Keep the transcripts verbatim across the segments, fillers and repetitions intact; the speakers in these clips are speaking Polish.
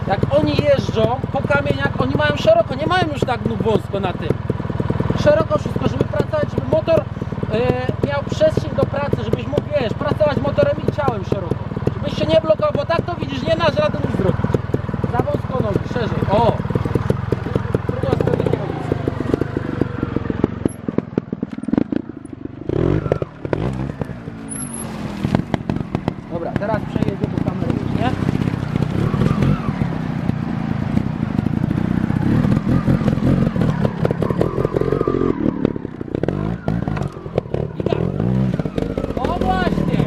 jak oni jeżdżą po kamieniach, oni mają szeroko, nie mają już tak nóg wąsko na tym. Szeroko wszystko, żeby pracować, żeby motor yy, miał przestrzeń do pracy, żebyś mógł, wiesz, pracować motorem i ciałem szeroko. Żebyś się nie blokował, bo tak to widzisz, nie masz rady nic zrobić. Za wąsko nogi, szerzej. O! Dobra, teraz przejedzie do kamery, nie? I tak. O właśnie!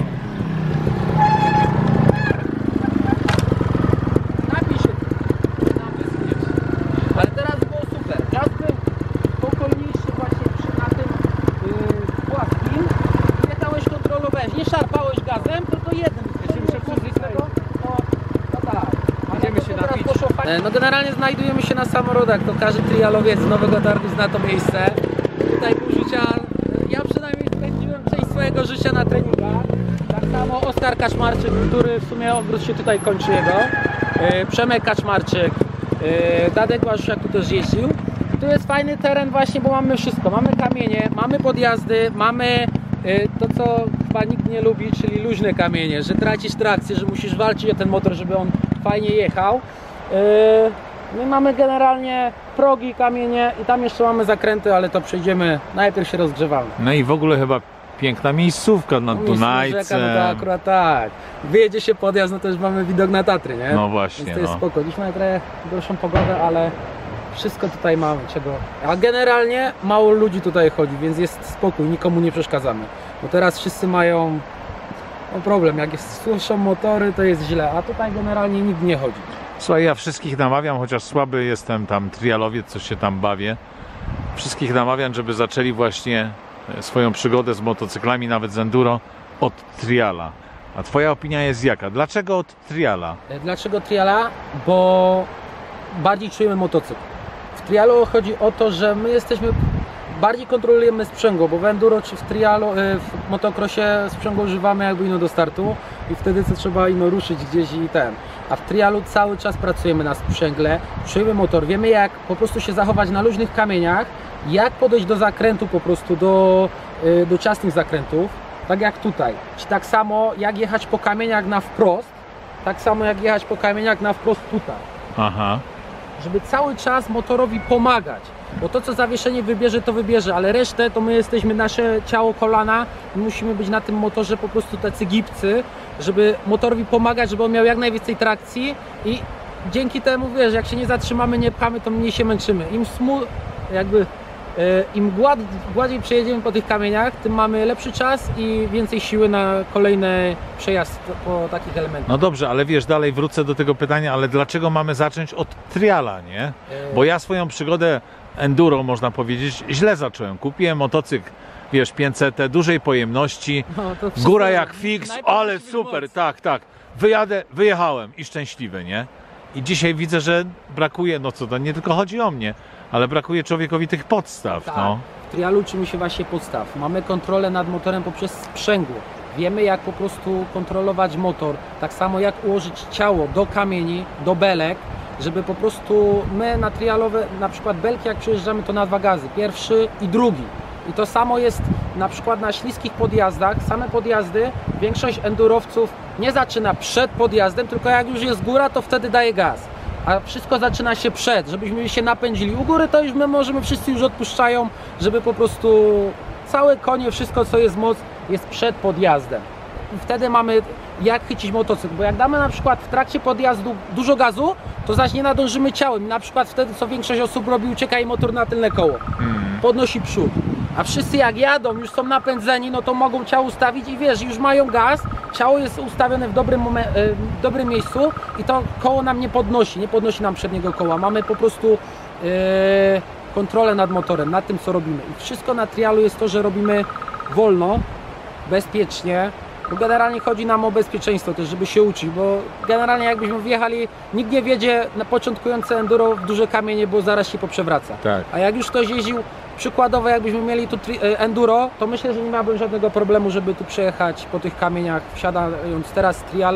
Napij się. Tam wyschniesz. Ale teraz było super. Gaz był spokojniejszy właśnie przy na tym yy, płaskim. Jechałeś, kontrolowałeś. Nie szarpałeś gazem, tylko jeden. No generalnie znajdujemy się na samorodach, to każdy trialowiec z Nowego Targu zna to miejsce. Tutaj pół życia, ja przynajmniej spędziłem część swojego życia na treningach. Tak samo Oskar Kaczmarczyk, który w sumie obrót się tutaj kończy jego. Przemek Kaczmarczyk, Tadek Łażusiak tu też jeździł. Tu jest fajny teren właśnie, bo mamy wszystko. Mamy kamienie, mamy podjazdy, mamy to, co chyba nikt nie lubi, czyli luźne kamienie, że tracisz trakcję, że musisz walczyć o ten motor, żeby on fajnie jechał. My mamy generalnie progi, kamienie i tam jeszcze mamy zakręty, ale to przejdziemy, najpierw się rozgrzewamy. No i w ogóle chyba piękna miejscówka nad Dunajcem. No to akurat tak. Wyjedzie się podjazd, no to już mamy widok na Tatry, nie? No właśnie. Więc to jest no. spoko. Dziś mamy trochę gorszą pogodę, ale wszystko tutaj mamy, czego... A generalnie mało ludzi tutaj chodzi, więc jest spokój, nikomu nie przeszkadzamy. Bo teraz wszyscy mają no, problem, jak jest, słyszą motory, to jest źle, a tutaj generalnie nikt nie chodzi. Słuchaj, ja wszystkich namawiam, chociaż słaby jestem tam trialowiec, coś się tam bawię. Wszystkich namawiam, żeby zaczęli właśnie swoją przygodę z motocyklami, nawet z enduro, od triala. A twoja opinia jest jaka? Dlaczego od triala? Dlaczego triala? Bo bardziej czujemy motocykl. W trialu chodzi o to, że my jesteśmy, bardziej kontrolujemy sprzęgło, bo w enduro czy w trialu, w motocrossie sprzęgło używamy jakby ino do startu i wtedy co trzeba ino ruszyć gdzieś i ten. A w trialu cały czas pracujemy na sprzęgle, czujemy motor, wiemy jak po prostu się zachować na luźnych kamieniach, jak podejść do zakrętu po prostu, do, do ciasnych zakrętów, tak jak tutaj. Czy tak samo jak jechać po kamieniach na wprost, tak samo jak jechać po kamieniach na wprost tutaj. Aha. Żeby cały czas motorowi pomagać, bo to co zawieszenie wybierze, to wybierze, ale resztę to my jesteśmy, nasze ciało, kolana, musimy być na tym motorze po prostu tacy gibcy, żeby motorowi pomagać, żeby on miał jak najwięcej trakcji i dzięki temu, wiesz, jak się nie zatrzymamy, nie pchamy, to mniej się męczymy. Im smu, jakby im gład, gładziej przejedziemy po tych kamieniach, tym mamy lepszy czas i więcej siły na kolejny przejazd po takich elementach. No dobrze, ale wiesz, dalej wrócę do tego pytania, ale dlaczego mamy zacząć od triala, nie? Bo ja swoją przygodę enduro, można powiedzieć, źle zacząłem. Kupiłem motocykl, wiesz, pięćset, dużej pojemności, no, góra jak fix, ale super, moc. tak, tak. Wyjadę, wyjechałem i szczęśliwy, nie? I dzisiaj widzę, że brakuje, no co to, nie tylko chodzi o mnie, ale brakuje człowiekowi tych podstaw, tak. no. W trialu uczymy się właśnie podstaw. Mamy kontrolę nad motorem poprzez sprzęgło. Wiemy jak po prostu kontrolować motor, tak samo jak ułożyć ciało do kamieni, do belek, żeby po prostu my na trialowe, na przykład belki jak przejeżdżamy to na dwa gazy, pierwszy i drugi. I to samo jest na przykład na śliskich podjazdach, same podjazdy, większość endurowców nie zaczyna przed podjazdem, tylko jak już jest góra, to wtedy daje gaz. A wszystko zaczyna się przed, żebyśmy się napędzili. U góry to już my możemy, wszyscy już odpuszczają, żeby po prostu całe konie, wszystko co jest moc jest przed podjazdem. I wtedy mamy jak chycić motocykl, bo jak damy na przykład w trakcie podjazdu dużo gazu, to zaś nie nadążymy ciałem. Na przykład wtedy co większość osób robi, ucieka i motor na tylne koło, podnosi przód. A wszyscy jak jadą, już są napędzeni, no to mogą ciało ustawić i wiesz, już mają gaz, ciało jest ustawione w dobrym, w dobrym miejscu i to koło nam nie podnosi, nie podnosi nam przedniego koła. Mamy po prostu yy, kontrolę nad motorem, nad tym co robimy. I wszystko na trialu jest to, że robimy wolno, bezpiecznie, bo generalnie chodzi nam o bezpieczeństwo też, żeby się uczyć, bo generalnie jakbyśmy wjechali, nikt nie wiedzie na początkujące enduro w duże kamienie, bo zaraz się poprzewraca. Tak. A jak już ktoś jeździł, przykładowo jakbyśmy mieli tu enduro, to myślę, że nie miałbym żadnego problemu, żeby tu przejechać po tych kamieniach, wsiadając teraz z triala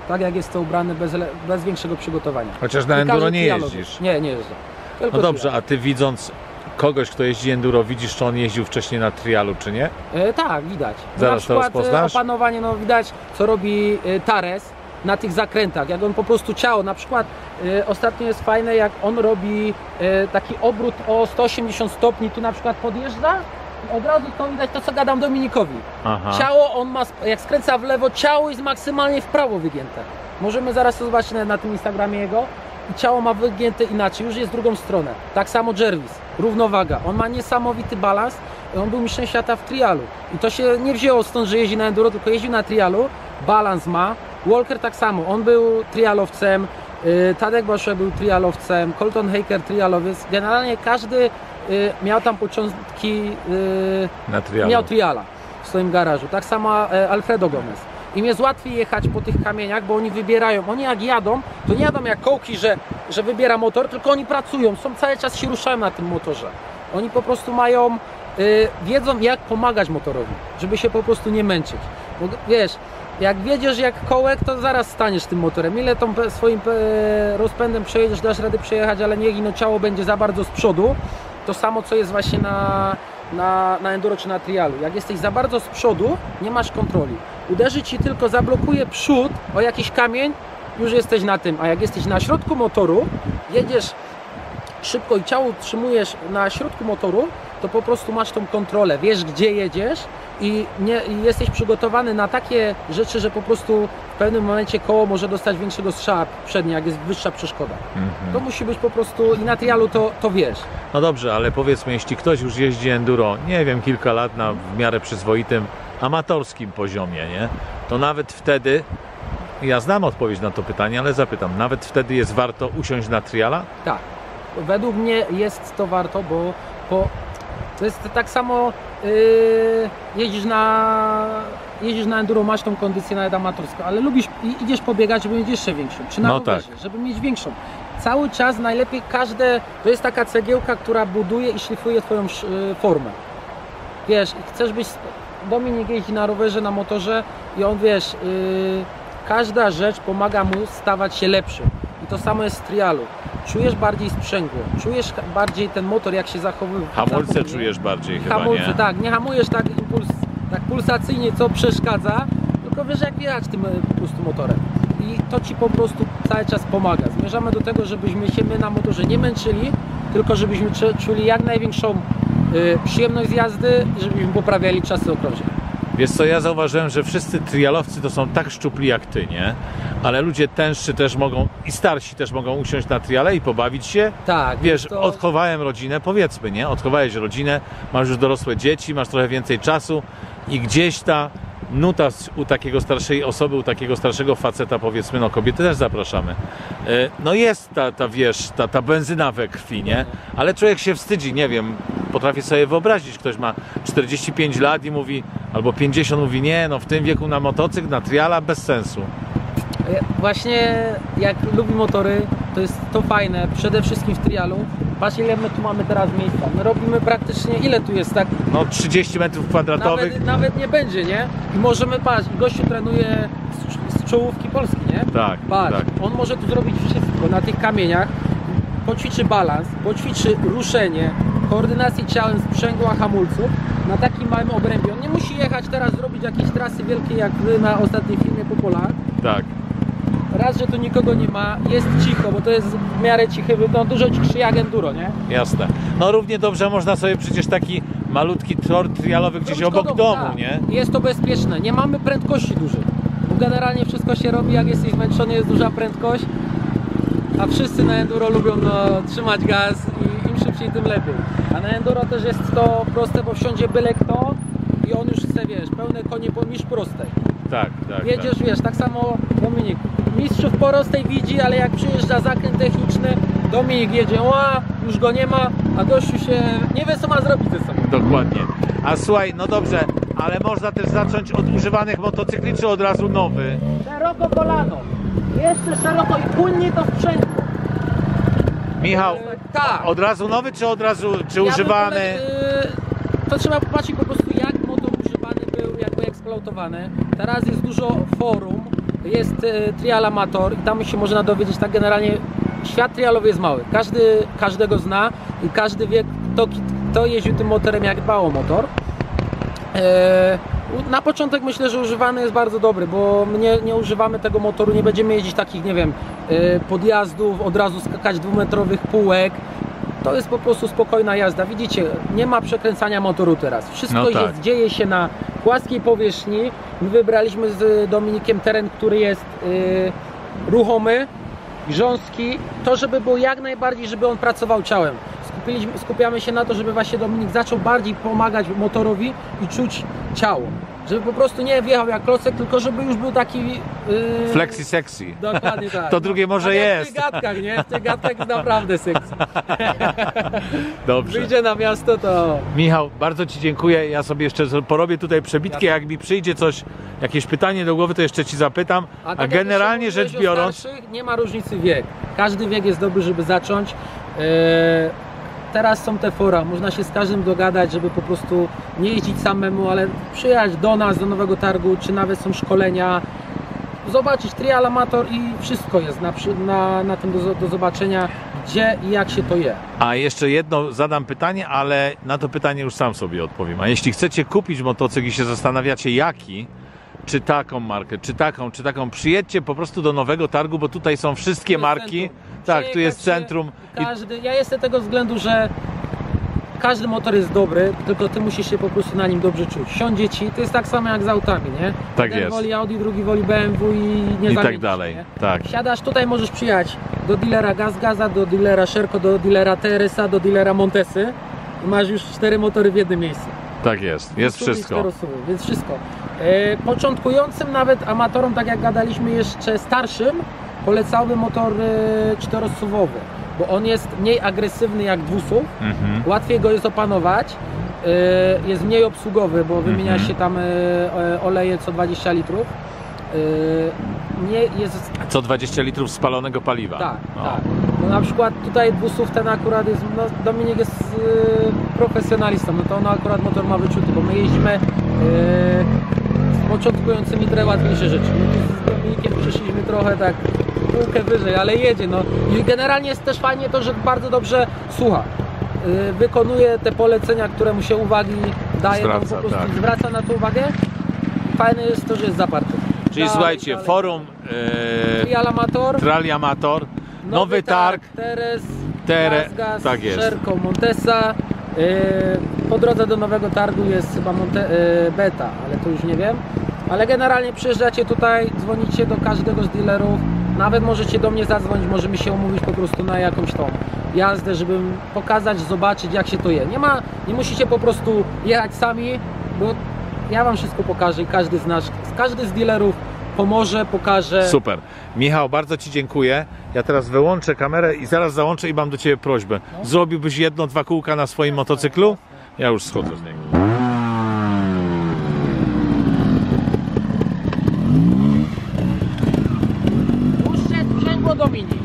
tak jak jest to ubrany bez, le- bez większego przygotowania. Chociaż na I enduro każdy nie trialowy. jeździsz. Nie, nie jeżdżę. Tylko No dobrze, trial. a ty widząc kogoś, kto jeździ enduro, widzisz, czy on jeździł wcześniej na trialu, czy nie? E, tak, widać. No Zaraz na to przykład e, rozpoznasz? opanowanie, no widać co robi e, Tares na tych zakrętach, jak on po prostu ciało, na przykład e, ostatnio jest fajne, jak on robi e, taki obrót o sto osiemdziesiąt stopni, tu na przykład podjeżdża i od razu to widać to, co gadam Dominikowi. Aha. Ciało on ma, sp- jak skręca w lewo, ciało jest maksymalnie w prawo wygięte. Możemy zaraz to zobaczyć na, na tym Instagramie jego. I ciało ma wygięte inaczej, już jest w drugą stronę. Tak samo Jervis, równowaga. On ma niesamowity balans. On był mistrzem świata w trialu. I to się nie wzięło stąd, że jeździ na enduro, tylko jeździł na trialu. Balans ma. Walker tak samo, on był trialowcem. Yy, Tadek Bosze był trialowcem. Colton Haker trialowiec. Generalnie każdy yy, miał tam początki, yy, Na trialu. miał triala w swoim garażu. Tak samo e, Alfredo Gomez. Im jest łatwiej jechać po tych kamieniach, bo oni wybierają. Oni jak jadą, to nie jadą jak kołki, że, że wybiera motor, tylko oni pracują, są cały czas się ruszają na tym motorze. Oni po prostu mają, y, wiedzą jak pomagać motorowi, żeby się po prostu nie męczyć. Bo wiesz, jak wiedziesz jak kołek, to zaraz staniesz tym motorem. Ile tą pe- swoim pe- rozpędem przejedziesz, dasz radę przejechać, ale niech ino ciało będzie za bardzo z przodu. To samo co jest właśnie na, na, na enduro czy na trialu. Jak jesteś za bardzo z przodu, nie masz kontroli. Uderzy ci tylko, zablokuje przód o jakiś kamień, już jesteś na tym. A jak jesteś na środku motoru, jedziesz szybko i ciało utrzymujesz na środku motoru, to po prostu masz tą kontrolę, wiesz gdzie jedziesz i, nie, i jesteś przygotowany na takie rzeczy, że po prostu w pewnym momencie koło może dostać większego strzała przednie, jak jest wyższa przeszkoda. Mhm. To musi być po prostu i na trialu to, to wiesz. No dobrze, ale powiedzmy, jeśli ktoś już jeździ enduro, nie wiem, kilka lat na w miarę przyzwoitym, amatorskim poziomie, nie? To nawet wtedy, ja znam odpowiedź na to pytanie, ale zapytam, nawet wtedy jest warto usiąść na triala? Tak, według mnie jest to warto, bo, bo to jest tak samo yy, jeździsz na jeździsz na enduro, masz tą kondycję nawet amatorską, ale lubisz i idziesz pobiegać, żeby mieć jeszcze większą, czy na No rowerze, tak. żeby mieć większą. Cały czas najlepiej każde, to jest taka cegiełka, która buduje i szlifuje twoją sz- yy, formę. Wiesz, chcesz być, Dominik jeździ na rowerze, na motorze i on wiesz, yy, każda rzecz pomaga mu stawać się lepszym. I to samo jest w trialu. Czujesz bardziej sprzęgło, czujesz bardziej ten motor, jak się zachowuje. Hamulce zachowuje. czujesz bardziej chyba, Hamulce, nie? tak, nie hamujesz tak, impuls, tak pulsacyjnie, co przeszkadza, tylko wiesz jak jechać tym e, po prostu motorem. I to ci po prostu cały czas pomaga. Zmierzamy do tego, żebyśmy się my na motorze nie męczyli, tylko żebyśmy czu- czuli jak największą y, przyjemność z jazdy, żebyśmy poprawiali czasy okrążeń. Wiesz co, ja zauważyłem, że wszyscy trialowcy to są tak szczupli jak ty, nie? Ale ludzie tęższy też mogą i starsi też mogą usiąść na triale i pobawić się. Tak, Wiesz, to... odchowałem rodzinę, powiedzmy, nie? Odchowałeś rodzinę, masz już dorosłe dzieci, masz trochę więcej czasu i gdzieś ta nuta u takiego starszej osoby, u takiego starszego faceta, powiedzmy, no kobiety też zapraszamy. E, No jest ta, ta wiesz, ta, ta benzyna we krwi, nie? Ale człowiek się wstydzi, nie wiem, potrafię sobie wyobrazić, ktoś ma czterdzieści pięć lat i mówi, albo pięćdziesiąt, mówi, nie, no w tym wieku na motocykl, na triala, bez sensu. Właśnie jak lubi motory, to jest to fajne, przede wszystkim w trialu. Patrz ile my tu mamy teraz miejsca. My robimy praktycznie, ile tu jest tak? No trzydzieści metrów kwadratowych. Nawet, nawet nie będzie, nie? I możemy, patrz, gościu trenuje z, z czołówki Polski, nie? Tak, Patrz, tak. on może tu zrobić wszystko na tych kamieniach. Poćwiczy balans, poćwiczy ruszenie, koordynację ciałem, sprzęgła, hamulców na takim małym obrębie. On nie musi jechać teraz, zrobić jakiejś trasy wielkiej jak wy na ostatnim filmie po polach. Tak. Raz, że tu nikogo nie ma, jest cicho, bo to jest w miarę cichy, no dużo cichszy jak enduro, nie? Jasne. No równie dobrze można sobie przecież taki malutki tor trialowy gdzieś Robić obok do domu, tak. nie? Jest to bezpieczne, nie mamy prędkości dużych. Bo generalnie wszystko się robi, jak jesteś zmęczony, jest duża prędkość, a wszyscy na enduro lubią no, trzymać gaz i im szybciej, tym lepiej. A na enduro też jest to proste, bo wsiądzie byle kto i on już chce, wiesz, pełne konie pomierz prostej. Tak, tak. Jedziesz, wiesz, tak samo Dominik, mistrzów po prostej widzi, ale jak przyjeżdża zakręt techniczny, Dominik jedzie, ła, już go nie ma, a gościu się nie wie co ma zrobić ze sobą. Tak, dokładnie. A słuchaj, no dobrze, ale można też zacząć od używanych motocykli, czy od razu nowy? Szeroko kolano, jeszcze szeroko i płynnie to sprzęgło. Michał, Tak. od razu nowy, czy od razu, czy Ja bym używany? pole- y, To trzeba popatrzeć po prostu jak motor używany był, jak był eksploatowany. Teraz jest dużo forum, jest e, trial amator i tam się można dowiedzieć tak generalnie. Świat trialowy jest mały, każdy każdego zna i każdy wie, kto, kto jeździł tym motorem, jak dbał o motor. E, na początek myślę, że używany jest bardzo dobry, bo my nie, nie używamy tego motoru, nie będziemy jeździć takich, nie wiem, e, podjazdów, od razu skakać dwumetrowych półek. To jest po prostu spokojna jazda. Widzicie, nie ma przekręcania motoru teraz. Wszystko No tak. jest, dzieje się na płaskiej powierzchni. My wybraliśmy z Dominikiem teren, który jest e, ruchomy, grząski, to żeby było jak najbardziej, żeby on pracował ciałem. Skupiliśmy, skupiamy się na to, żeby właśnie Dominik zaczął bardziej pomagać motorowi i czuć ciało. Żeby po prostu nie wjechał jak klocek, tylko żeby już był taki... Yy... Flexi sexy. Dokładnie tak. To drugie może tak jest. W tych gadkach, nie? W tych gadkach jest naprawdę sexy. Dobrze. Wyjdzie na miasto, to... Michał, bardzo Ci dziękuję. Ja sobie jeszcze porobię tutaj przebitki. Jak mi przyjdzie coś, jakieś pytanie do głowy, to jeszcze Ci zapytam. A, tak generalnie jak rzecz mówiłeś o biorąc... starszych, nie ma różnicy wiek. Każdy wiek jest dobry, żeby zacząć. Yy... Teraz są te fora, można się z każdym dogadać, żeby po prostu nie jeździć samemu, ale przyjechać do nas, do Nowego Targu, czy nawet są szkolenia, zobaczyć trial amator i wszystko jest na, na, na tym do, do zobaczenia, gdzie i jak się to je. A jeszcze jedno zadam pytanie, ale na to pytanie już sam sobie odpowiem. A jeśli chcecie kupić motocykl i się zastanawiacie jaki, czy taką markę, czy taką, czy taką, przyjedźcie po prostu do Nowego Targu, bo tutaj są wszystkie marki. Centrum. Tak, tu jest Przejechać się, centrum. Każdy, ja jestem tego względu, że każdy motor jest dobry, tylko ty musisz się po prostu na nim dobrze czuć. Siądzie ci, to jest tak samo jak z autami, nie? Tak Jeden jest. woli Audi, drugi woli B M W i nie I zamienisz, tak dalej. nie? Tak. Siadasz, tutaj możesz przyjechać do dealera GazGaza, do dealera Sherco, do dealera T R S A, do dealera Montesy i masz już cztery motory w jednym miejscu. Tak jest, jest Suwy i wszystko. czterosuwy, więc wszystko. E, początkującym, nawet amatorom, tak jak gadaliśmy, jeszcze starszym, polecałbym motor e, czterosuwowy, bo on jest mniej agresywny jak dwusuw, Mhm. łatwiej go jest opanować, e, jest mniej obsługowy, bo wymienia Mhm. się tam e, oleje co dwadzieścia litrów. E, nie jest... Co dwadzieścia litrów spalonego paliwa. Tak, No. tak. No na przykład tutaj dwusuw ten akurat jest, no Dominik jest e, profesjonalistą, no to on akurat motor ma wyczuty, bo my jeździmy e, z początkującymi trochę łatwiejsze rzeczy. My tu z Dominikiem przyszliśmy trochę tak półkę wyżej, ale jedzie, no. I generalnie jest też fajnie to, że bardzo dobrze słucha. E, wykonuje te polecenia, które mu się uwagi daje, Zwraca, on po prostu tak. zwraca na to uwagę. Fajne jest to, że jest zaparty. Czyli Dalej, słuchajcie, dalej. forum e, Trial Amator, Trali Amator, Nowy Targ, Teres, Tere- GazGaz, tak jest. Sherco, Montesa. Yy, po drodze do Nowego Targu jest chyba Monte, yy, Beta, ale to już nie wiem. Ale generalnie przyjeżdżacie tutaj, dzwonicie do każdego z dealerów. Nawet możecie do mnie zadzwonić, możemy się umówić po prostu na jakąś tą jazdę, żeby pokazać, zobaczyć jak się to je. Nie ma, nie musicie po prostu jechać sami, bo ja wam wszystko pokażę i każdy z nas, każdy z dealerów pomoże, pokaże. Super. Michał, bardzo Ci dziękuję. Ja teraz wyłączę kamerę i zaraz załączę i mam do Ciebie prośbę. Zrobiłbyś jedno, dwa kółka na swoim motocyklu? Ja już schodzę z niego. Puszczę sprzęgło, Dominik.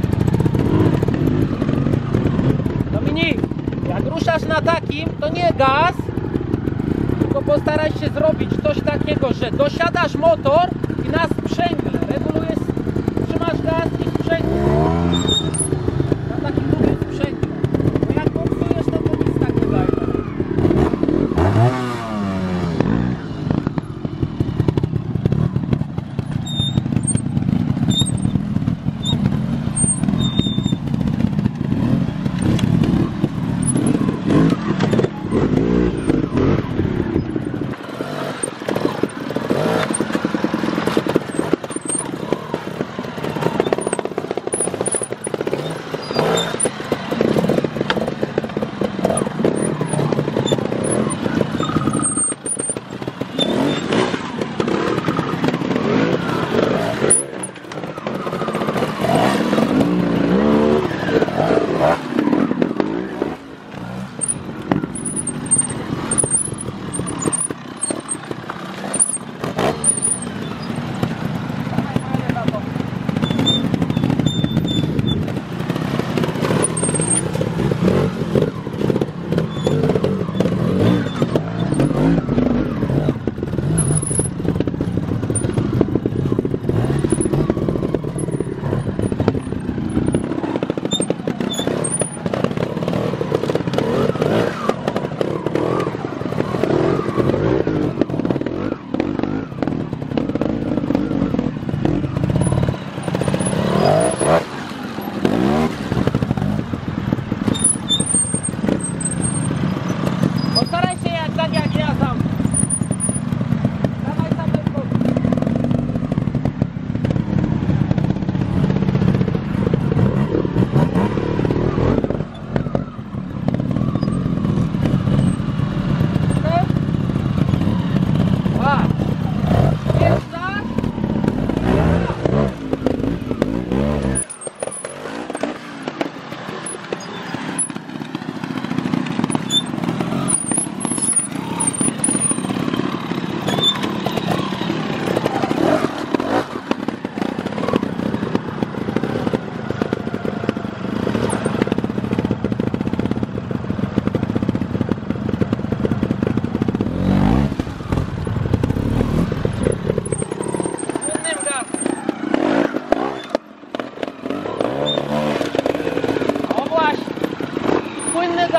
Dominik, jak ruszasz na takim, to nie gaz, tylko postaraj się zrobić coś takiego, że dosiadasz motor i na sprzęgle regulujesz, trzymasz gaz i sprzęgło. Na takim drugim sprzęgle. Bo jak boksujesz, to to nic tak nie daje.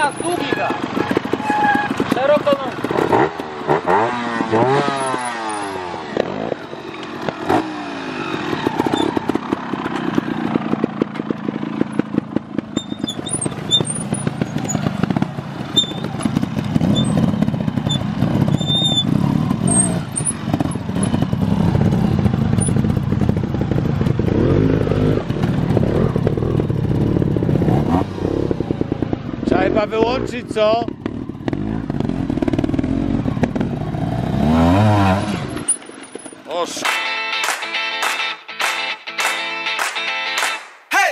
gaz, długi gaz. Szeroko nogi. Trzeba chyba wyłączyć, co? Oż. Hey!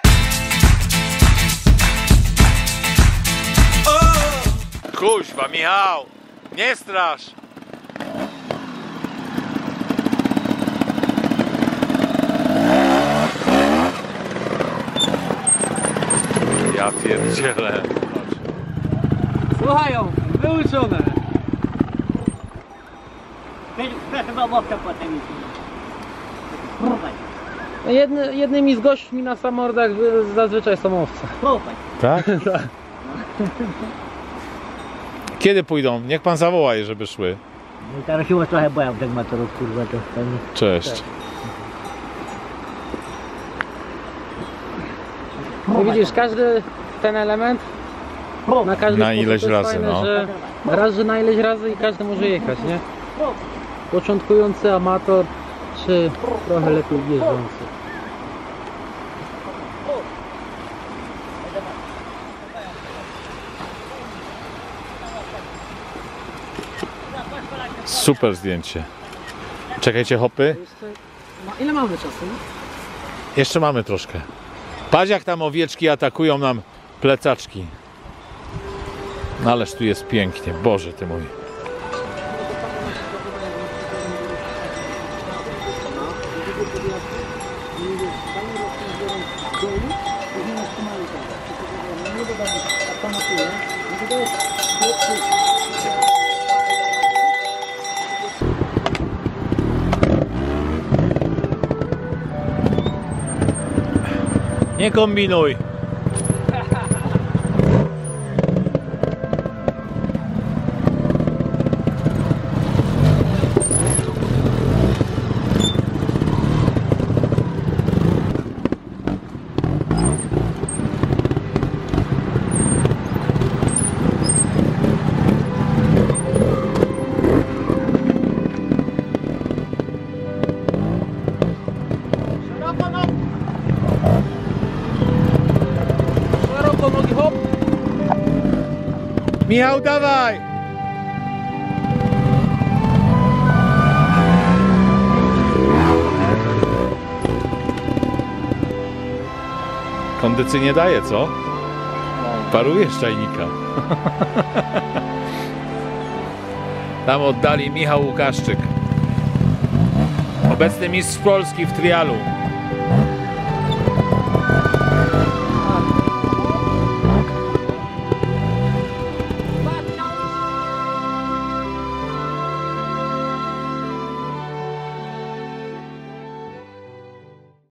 Kuźwa, Michał! Nie strasz! Ja pierdzielę. Słuchają, wyuczone. Chyba łapka potem Próbaj, Jedny, jednymi z gośćmi na samordach zazwyczaj są owce. próbaj. Tak? Kiedy pójdą? Niech pan zawoła je, żeby szły. No i teraz się trochę boję tych motorów, kurwa, to pewnie. Cześć. I widzisz, każdy ten element na każdy Na sposób ileś to jest razy, fajne, no. że raz, że na ileś razy i każdy może jechać, nie? Początkujący amator, czy trochę lepiej jeżdżący. Super zdjęcie. Czekajcie, hopy. No, ile mamy czasu? Jeszcze mamy troszkę. Patrz, jak tam owieczki atakują nam plecaczki. No ależ tu jest pięknie. Boże ty mój. Nie kombinuj. Szeroko nogi, hop! Michał, dawaj! Kondycji nie daje, co? Paruje z czajnika. Tam oddali Michał Łukaszczyk. Obecny mistrz Polski w trialu.